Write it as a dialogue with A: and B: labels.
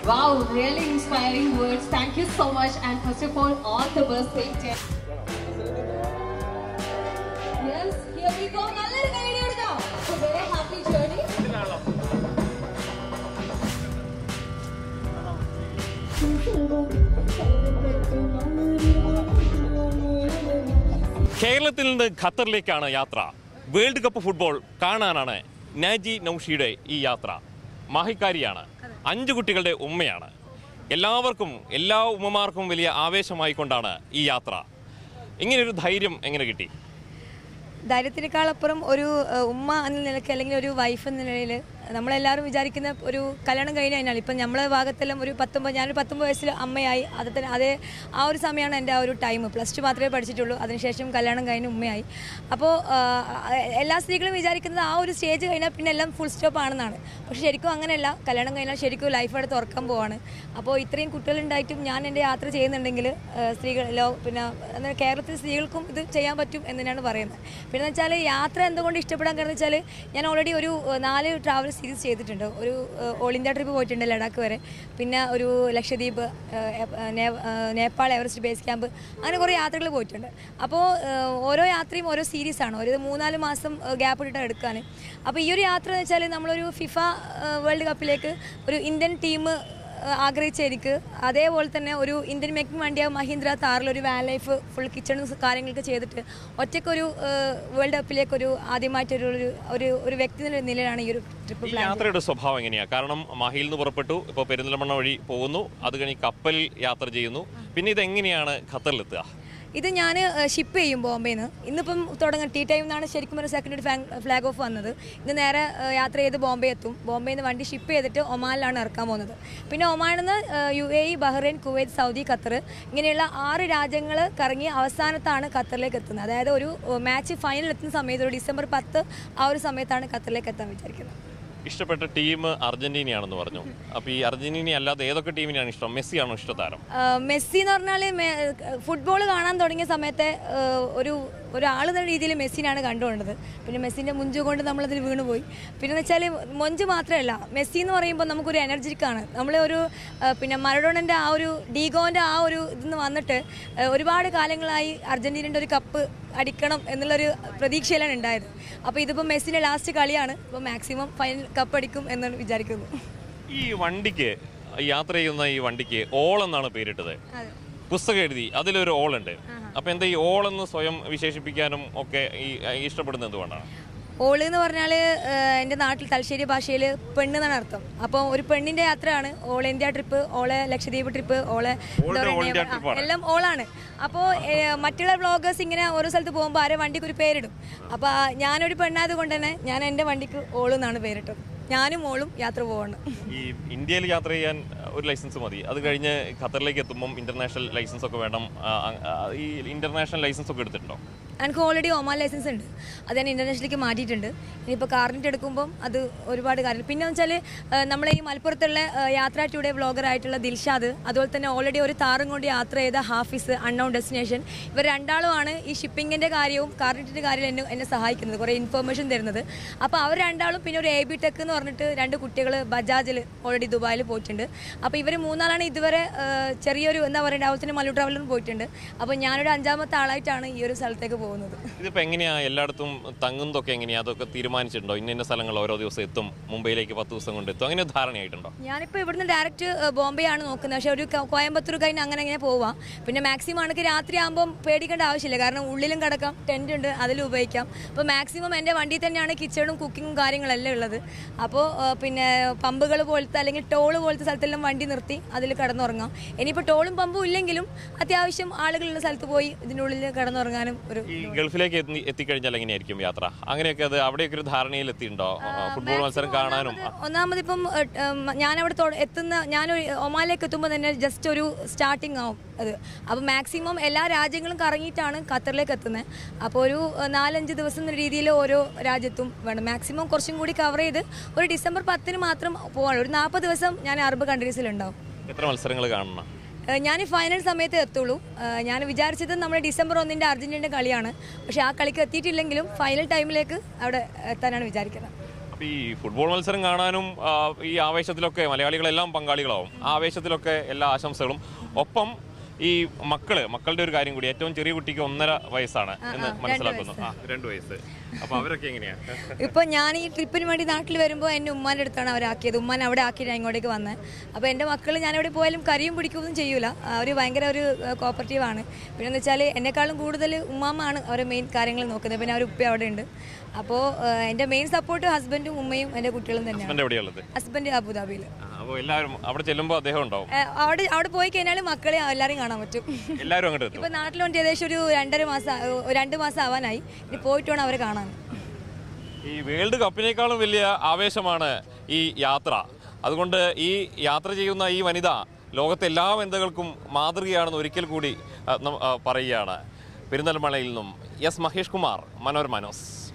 A: Wow, really inspiring words. Thank you so much. And first of all the best. Yes, here we go. Nalladu guide edukka. So very happy journey.
B: കേരളത്തിൽ നിന്ന് ഖത്തറിലേക്കാണ് യാത്ര. World cup football കാണാനാണ് നാജി നൌഷിയുടെ ഈ യാത്ര. മാഹിക്കാരിയാണ്, 5 കുട്ടികളുടെ ഉമ്മയാണ്. എല്ലാവർക്കും, എല്ലാ ഉമ്മമാർക്കും വലിയ ആവേശമായിക്കൊണ്ടാണ് ഈ യാത്ര. ഇങ്ങനെയൊരു ധൈര്യം എങ്ങനെ കിട്ടി?
C: ധൈര്യത്തിനേക്കാളപ്പുറം ഒരു ഉമ്മ എന്ന നിലയ്ക്ക് അല്ലെങ്കിൽ ഒരു വൈഫ് എന്ന നിലയിൽ നമ്മളെല്ലാവരും വിചാരിക്കുന്ന ഒരു കല്യാണം കഴിഞ്ഞ് കഴിഞ്ഞാൽ ഇപ്പം നമ്മളെ ഭാഗത്തെല്ലാം ഒരു 19 വയസ്സിൽ അമ്മയായി. അതേ ആ ഒരു സമയമാണ് എൻ്റെ ആ ഒരു ടൈം. +2 മാത്രമേ പഠിച്ചിട്ടുള്ളൂ. അതിനുശേഷം കല്യാണം കഴിഞ്ഞ് ഉമ്മയായി. അപ്പോൾ എല്ലാ സ്ത്രീകളും വിചാരിക്കുന്നത് ആ ഒരു സ്റ്റേജ് കഴിഞ്ഞാൽ പിന്നെ എല്ലാം ഫുൾ സ്റ്റോപ്പ് ആണെന്നാണ്. പക്ഷേ ശരിക്കും അങ്ങനെയല്ല. കല്യാണം കഴിഞ്ഞാൽ ശരിക്കും ലൈഫ് അടുത്ത് തുറക്കാൻ പോവാണ്. അപ്പോൾ ഇത്രയും കുട്ടികളുണ്ടായിട്ടും ഞാൻ എൻ്റെ യാത്ര ചെയ്യുന്നുണ്ടെങ്കിൽ സ്ത്രീകളിലോ പിന്നെ കേരളത്തിലെ സ്ത്രീകൾക്കും ഇത് ചെയ്യാൻ പറ്റും എന്ന് തന്നെയാണ് പറയുന്നത്. പിന്നെ എന്ന് വെച്ചാൽ യാത്ര എന്തുകൊണ്ട് ഇഷ്ടപ്പെടാൻ കാരണം വെച്ചാൽ ഞാൻ ഓൾറെഡി ഒരു 4 ട്രാവൽ സീരീസ് ചെയ്തിട്ടുണ്ട്. ഒരു ഓൾ ഇന്ത്യ ട്രിപ്പ് പോയിട്ടുണ്ട് ലഡാക്ക് വരെ, പിന്നെ ഒരു Lakshadweep, Nepal Everest base camp, അങ്ങനെ കുറേ യാത്രകൾ പോയിട്ടുണ്ട്. അപ്പോൾ ഓരോ യാത്രയും ഓരോ സീരീസാണ്. ഒരു 3-4 മാസം ഗ്യാപ്പ് ഇട്ടിട്ട് എടുക്കാൻ. അപ്പോൾ ഈ ഒരു യാത്ര എന്ന് വെച്ചാൽ നമ്മളൊരു ഫിഫ വേൾഡ് കപ്പിലേക്ക് ഒരു ഇന്ത്യൻ ടീം ആഗ്രഹിച്ച എനിക്ക് അതേപോലെ തന്നെ ഒരു ഇന്ത്യൻ മേക്കിംഗ് വണ്ടിയായ മഹീന്ദ്ര താറിലൊരു വാൻ ലൈഫ് ഫുൾ കിച്ചണും കാര്യങ്ങളൊക്കെ ചെയ്തിട്ട് ഒറ്റയ്ക്കൊരു വേൾഡ് കപ്പിലേക്ക് ആദ്യമായിട്ടൊരു ഒരു വ്യക്തി നിലയിലാണ് ഈ ഒരു ട്രിപ്പ് പ്ലാൻ.
B: യാത്രയുടെ സ്വഭാവം എങ്ങനെയാണ്? കാരണം മാഹിയിൽ നിന്ന് പുറപ്പെട്ടു, ഇപ്പോൾ പെരിന്തൽമണ്ണ വഴി പോകുന്നു, അത് കഴിഞ്ഞ് കപ്പൽ യാത്ര ചെയ്യുന്നു, പിന്നെ ഇതെങ്ങനെയാണ് ഖത്തറിലെത്തുക?
C: ഇത് ഞാൻ ഷിപ്പ് ചെയ്യും ബോംബെയിൽ നിന്ന്. ഇന്നിപ്പം ടീ ടൈം എന്നാണ് ശരിക്കും ഒരു സെക്കൻഡ് ഫ്ലാഗ് ഓഫ് വന്നത്. ഇന്ന് നേരെ യാത്ര ചെയ്ത് ബോംബെ എത്തും. ബോംബെയിൽ നിന്ന് വണ്ടി ഷിപ്പ് ചെയ്തിട്ട് ഒമാനിലാണ് ഇറക്കാൻ പോകുന്നത്. പിന്നെ ഒമാനിൽ നിന്ന് UAE, Bahrain, Kuwait, Saudi, Qatar ഇങ്ങനെയുള്ള 6 രാജ്യങ്ങൾ കറങ്ങി അവസാനത്താണ് ഖത്തറിലേക്ക് എത്തുന്നത്. അതായത് ഒരു മാച്ച് ഫൈനൽ എത്തുന്ന സമയത്ത് ഒരു ഡിസംബർ 10 ആ ഒരു സമയത്താണ് ഖത്തറിലേക്ക് എത്താൻ വിചാരിക്കുന്നത്.
B: ഇഷ്ടപ്പെട്ട ടീം അർജന്റീനയാണെന്ന് പറഞ്ഞു. അപ്പോൾ ഈ അർജന്റീന അല്ലാതെ ഏതൊക്കെ ടീമിനാണ് ഇഷ്ടം? മെസ്സിയാണോ ഇഷ്ടതാരം?
C: മെസ്സി എന്ന് പറഞ്ഞാൽ ഫുട്ബോൾ കാണാൻ തുടങ്ങിയ സമയത്തെ ഒരാൾ എന്ന രീതിയിൽ മെസ്സിനാണ് കണ്ടുകൊണ്ടത്. പിന്നെ മെസ്സിൻ്റെ മുഞ്ച് കൊണ്ട് നമ്മളതിൽ വീണുപോയി. പിന്നെ എന്ന് വെച്ചാൽ മൊഞ്ച് മാത്രമല്ല, മെസ്സി എന്ന് പറയുമ്പോൾ നമുക്കൊരു എനർജിക്കാണ്. പിന്നെ മറഡോണൻ്റെ ആ ഒരു ഡീഗോൻ്റെ ആ ഒരു ഇതിന്ന് വന്നിട്ട് ഒരുപാട് കാലങ്ങളായി അർജന്റീനയുടെ ഒരു കപ്പ് അടിക്കണം എന്നുള്ളൊരു പ്രതീക്ഷയിലാണ് ഉണ്ടായത്. അപ്പോൾ ഇതിപ്പോൾ മെസ്സിൻ്റെ ലാസ്റ്റ് കളിയാണ്. അപ്പോൾ മാക്സിമം ഫൈനൽ കപ്പ് അടിക്കും എന്നാണ് വിചാരിക്കുന്നു.
B: ഈ വണ്ടിക്ക് യാത്ര ചെയ്യുന്ന ഈ വണ്ടിക്ക് ഓൾ എന്നാണ് പേരിട്ടത്. പുസ്തകം എഴുതി അതിലൊരു ഓൾ ഉണ്ട്. അപ്പൊ എന്താ ഈ ഓൾ എന്ന് സ്വയം വിശേഷിപ്പിക്കാനും ഒക്കെ ഇഷ്ടപ്പെടുന്നത് എന്തുകൊണ്ടാണ്?
C: ഓള് എന്ന് പറഞ്ഞാൽ എൻ്റെ നാട്ടിൽ തലശ്ശേരി ഭാഷയിൽ പെണ്ണ് എന്നാണ് അർത്ഥം. അപ്പോൾ ഒരു പെണ്ണിൻ്റെ യാത്രയാണ് ഓൾ ഇന്ത്യ ട്രിപ്പ്, ഓളെ ലക്ഷദ്വീപ് ട്രിപ്പ്, ഓളെ എല്ലാം ഓളാണ്. അപ്പോൾ മറ്റുള്ള വ്ളോഗേഴ്സ് ഇങ്ങനെ ഓരോ സ്ഥലത്ത് പോകുമ്പോൾ ആരെ വണ്ടിക്ക് ഒരു പേരിടും. അപ്പോൾ ഞാനൊരു പെണ്ണായത് കൊണ്ട് തന്നെ ഞാൻ എൻ്റെ വണ്ടിക്ക് ഓൾ എന്നാണ് പേരിട്ടത്. ഞാനും ഓളും യാത്ര പോകണം.
B: ഈ ഇന്ത്യയിൽ യാത്ര ചെയ്യാൻ ഒരു ലൈസൻസ് മതി. അത് കഴിഞ്ഞ് ഖത്തറിലേക്ക് എത്തുമ്പം ഇന്റർനാഷണൽ ലൈസൻസ് ഒക്കെ വേണം. ഈ ഇന്റർനാഷണൽ ലൈസൻസ് ഒക്കെ എടുത്തിട്ടുണ്ടോ?
C: എനിക്ക് ഓൾറെഡി ഒമാൻ ലൈസൻസ് ഉണ്ട്. അത് ഞാൻ ഇന്റർനാഷണലിലേക്ക് മാറ്റിയിട്ടുണ്ട്. ഇനിയിപ്പോൾ കാർനെറ്റ് എടുക്കുമ്പം അത് ഒരുപാട് കാര്യം. പിന്നെ വെച്ചാൽ നമ്മളെ ഈ മലപ്പുറത്തുള്ള യാത്രാ ടുഡേ വ്ളോഗറായിട്ടുള്ള ദിൽഷാദ്, അതുപോലെ തന്നെ ഓൾറെഡി ഒരു താറും കൊണ്ട് യാത്ര ചെയ്ത ഹാഫിസ്, അൺനോൺ ഡെസ്റ്റിനേഷൻ, ഇവർ രണ്ടാളുമാണ് ഈ ഷിപ്പിങ്ങിൻ്റെ കാര്യവും കാർനെറ്റിൻ്റെ കാര്യവും എന്നെ സഹായിക്കുന്നത്, കുറേ ഇൻഫർമേഷൻ തരുന്നത്. അപ്പോൾ അവർ രണ്ടാളും പിന്നെ ഒരു AB ടെക് എന്ന് പറഞ്ഞിട്ട് 2 കുട്ടികൾ ബജാജിൽ ഓൾറെഡി ദുബായിൽ പോയിട്ടുണ്ട്. അപ്പോൾ ഇവർ 3 ഇതുവരെ ചെറിയൊരു എന്താ പറയുക രാവിലത്തിന് മല്ലു ട്രാവലറിന് പോയിട്ടുണ്ട്. അപ്പോൾ ഞാനൊരു 5ാമത്തെ ആളായിട്ടാണ് ഈ ഒരു സ്ഥലത്തേക്ക് പോകുന്നത്.
B: ഇതിപ്പോൾ എങ്ങനെയാ എല്ലായിടത്തും തങ്ങുന്നതൊക്കെ എങ്ങനെയാ? അതൊക്കെ തീരുമാനിച്ചിട്ടുണ്ടോ? ഇന്ന സ്ഥലങ്ങൾ ഓരോ ദിവസം എത്തും, മുംബൈയിലേക്ക് 10 ദിവസം കൊണ്ട് എത്തും, അങ്ങനെ ധാരണയായിട്ടുണ്ടോ?
C: ഞാനിപ്പോൾ ഇവിടുന്ന് ഡയറക്റ്റ് ബോംബെ ആണ് നോക്കുന്നത്. പക്ഷേ ഒരു കോയമ്പത്തൂർ കഴിഞ്ഞ് അങ്ങനെ പോവാം. പിന്നെ മാക്സിമം ആണെങ്കിൽ രാത്രി ആകുമ്പോൾ പേടിക്കേണ്ട ആവശ്യമില്ല. കാരണം ഉള്ളിലും കിടക്കാം, ടെൻ്റ് ഉണ്ട്, അതിൽ ഉപയോഗിക്കാം. അപ്പോൾ മാക്സിമം എൻ്റെ വണ്ടിയിൽ തന്നെയാണ് കിച്ചണും കുക്കിങ്ങും കാര്യങ്ങളെല്ലാം ഉള്ളത്. അപ്പോൾ പിന്നെ പമ്പുകൾ പോലത്തെ അല്ലെങ്കിൽ ടോള് പോലത്തെ സ്ഥലത്തെല്ലാം വണ്ടി നിർത്തി അതിൽ കിടന്നുറങ്ങാം. ഇനിയിപ്പോൾ ടോളും പമ്പും ഇല്ലെങ്കിലും അത്യാവശ്യം ആളുകളുള്ള സ്ഥലത്ത് പോയി ഇതിൻ്റെ ഉള്ളിൽ കിടന്നുറങ്ങാനും. ഒരു
B: ഗൾഫിലേക്ക് എത്തിക്കഴിഞ്ഞാൽ എങ്ങനെയായിരിക്കും യാത്ര? അങ്ങനെയൊക്കെ അത് അവിടെയൊക്കെ ഒരു ധാരണയിൽ എത്തിയിട്ടുണ്ടോ? ഫുട്ബോൾ മത്സരം കാണാനും.
C: ഒന്നാമത് ഇപ്പം ഞാനവിടെ ഞാൻ ഒമാനിലേക്ക് എത്തുമ്പോൾ തന്നെ ജസ്റ്റ് ഒരു സ്റ്റാർട്ടിങ് ആവും അത്. അപ്പോൾ മാക്സിമം എല്ലാ രാജ്യങ്ങളും കറങ്ങിയിട്ടാണ് ഖത്തറിലേക്ക് എത്തുന്നത്. അപ്പോൾ ഒരു 4-5 ദിവസം എന്ന രീതിയിൽ ഓരോ രാജ്യത്തും വേണം. മാക്സിമം കുറച്ചും കൂടി കവർ ചെയ്ത് ഒരു ഡിസംബർ 10 മാത്രം പോകാൻ ഒരു 40 ദിവസം ഞാൻ അറബ് കൺട്രീസിലുണ്ടാവും.
B: എത്ര മത്സരങ്ങൾ കാണണം?
C: ഞാൻ ഫൈനൽ സമയത്ത് എത്തുള്ളൂ. ഞാൻ വിചാരിച്ചത് നമ്മുടെ ഡിസംബർ 1 അർജന്റീനയുടെ കളിയാണ്. പക്ഷേ ആ കളിക്ക് എത്തിയിട്ടില്ലെങ്കിലും ഫൈനൽ ടൈമിലേക്ക് അവിടെ എത്താനാണ് വിചാരിക്കുന്നത്.
B: ഈ ഫുട്ബോൾ മത്സരം കാണാനും ഈ ആവേശത്തിലൊക്കെ മലയാളികളെല്ലാം പങ്കാളികളാവും. ആ ആവേശത്തിലൊക്കെ എല്ലാ ആശംസകളും. ഒപ്പം ഈ മക്കളുടെ ഒരു കാര്യം കൂടി, ഏറ്റവും ചെറിയ കുട്ടിക്ക് 1.5 വയസ്സാണ് എന്ന് മനസ്സിലാക്കുന്നു. 2 വയസ്സ്. അപ്പൊ അവരൊക്കെ എങ്ങനെയാ?
C: ഇപ്പൊ ഞാൻ ഈ ട്രിപ്പിന് വേണ്ടി നാട്ടിൽ വരുമ്പോൾ എന്നെ ഉമ്മാൻ്റെ അടുത്താണ് അവരാക്കിയത്. ഉമ്മാൻ അവിടെ ആക്കിയിട്ട് ഇങ്ങോട്ടേക്ക് വന്നത്. അപ്പോൾ എൻ്റെ മക്കൾ ഞാൻ എവിടെ പോയാലും കറിയും പിടിക്കുകയൊന്നും ചെയ്യൂല. അവർ ഭയങ്കര ഒരു കോപ്പറേറ്റീവാണ്. പിന്നെ എന്ന് വെച്ചാൽ എന്നെക്കാളും കൂടുതൽ ഉമ്മാമാണ് അവരെ മെയിൻ കാര്യങ്ങൾ നോക്കുന്നത്. പിന്നെ അവർ ഉപ്പ അവിടെ ഉണ്ട്. അപ്പോൾ എൻ്റെ മെയിൻ സപ്പോർട്ട് ഹസ്ബൻഡും ഉമ്മയും എൻ്റെ കുട്ടികളും തന്നെയാണ്. ഹസ്ബൻഡ് അബുദാബിയിൽ.
B: എല്ലാവരും അവിടെ ചെല്ലുമ്പോൾ അദ്ദേഹം ഉണ്ടാവും.
C: അവിടെ പോയി കഴിഞ്ഞാൽ മക്കളെ എല്ലാവരും കാണാൻ പറ്റും.
B: എല്ലാവരും അങ്ങോട്ട്
C: ഇപ്പൊ നാട്ടിൽ വന്നിട്ട് ഏകദേശം ഒരു 2 മാസം ആവാനായി. ഇനി പോയിട്ട് വേണം അവരെ കാണാൻ.
B: ഈ വേൾഡ് കപ്പിനേക്കാളും വലിയ ആവേശമാണ് ഈ യാത്ര. അതുകൊണ്ട് ഈ യാത്ര ചെയ്യുന്ന ഈ വനിത ലോകത്തെ എല്ലാ വനിതകൾക്കും മാതൃകയാണെന്ന് ഒരിക്കൽ കൂടി പറയുകയാണ്. പെരിന്തൽമണ്ണയിൽ നിന്നും എസ് മഹേഷ് കുമാർ, മനോരമ ന്യൂസ്.